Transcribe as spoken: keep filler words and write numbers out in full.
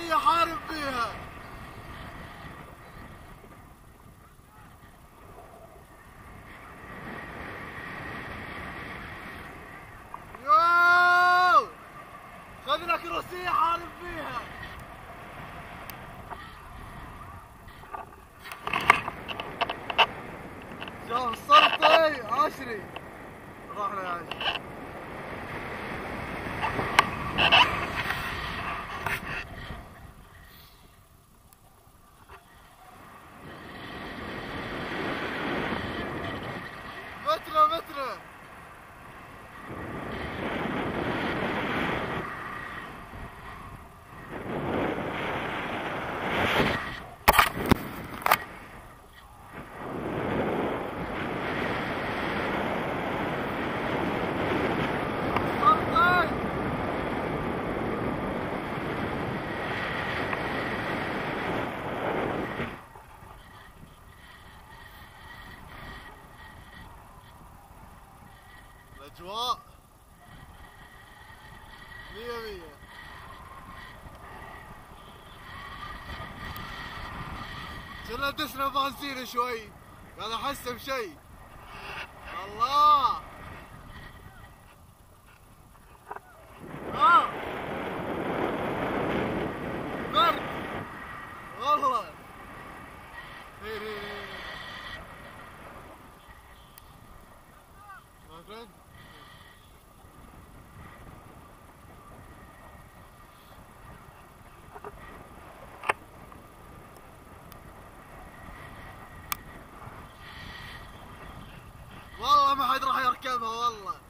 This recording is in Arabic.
روسية حارب فيها. يوه خذ لك روسية حارب فيها. شوف السلطي عشري رحنا يا عشري. مترة مترة الأجواء مية مية. كنا دسنا بنزين شوي قاعد أحس بشي. الله ها برد والله. هير هير هير my friend. والله ما حد راح يركبها والله.